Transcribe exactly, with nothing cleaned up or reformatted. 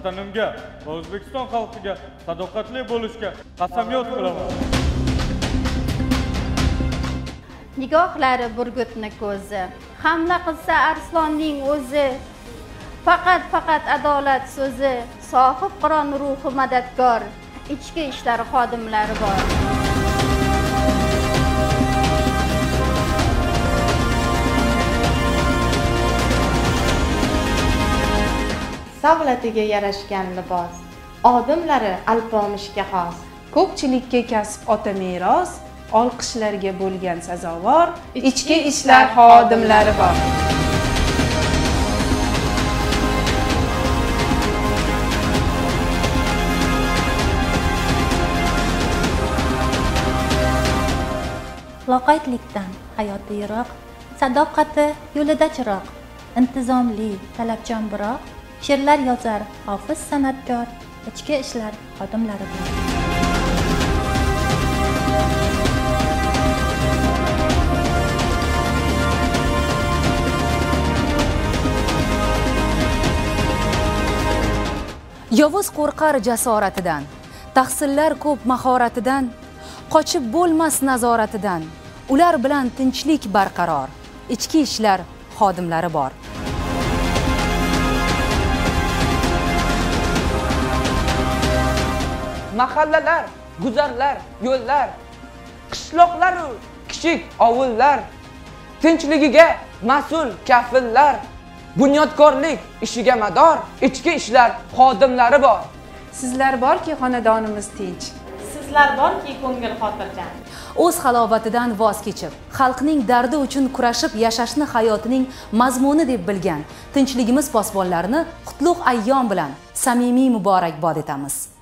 vatanimga va O'zbekiston xalqiga sadoqatli bo'lishga qasamyod qilaman. Nigohlari burgutni ko'zi, hamla qilsa arslonning o'zi. Faqat faqat adolat so'zi, sohib Qur'on ruhi madadkor, ichki ishlar xodimlari bor. Savlatiga yarashgan libos, odimlari alpomishga xos. Ko'pchilikka kasb ota meros, olqishlarga bo'lgan sazovor, ichki ishlar xodimlari bor. Loqaydlikdan hayoti yiroq, sadoqati yo'lida chiroq, intizomli, talabchan biroq, she'rlar yozar hofiz san'atkor, ichki ishlar xodimlari bor. Yovuz qo'rqar jasoratidan, tahsillar ko'p mahoratidan, qochib bo'lmas nazoratidan, ular bilan tinchlik barqaror, ichki ishlar xodimlari bor. Mahallalar, guzarlar, yo'llar, qishloqlar u kichik ovullar, tinchligiga mas'ul kafillar, bunyodkorlik ishiga mador, ichki ishlar xodimlari bor. Sizlar borki, xonadonimiz tinch. Sizlar borki, ko'ngil xotirjam. O'z halovatidan voz kechib, xalqning dardi uchun kurashib yashashni hayotining mazmuni deb bilgan tinchligimiz posbonlarini qutlug' ayyom bilan samimiy muborakbod etamiz.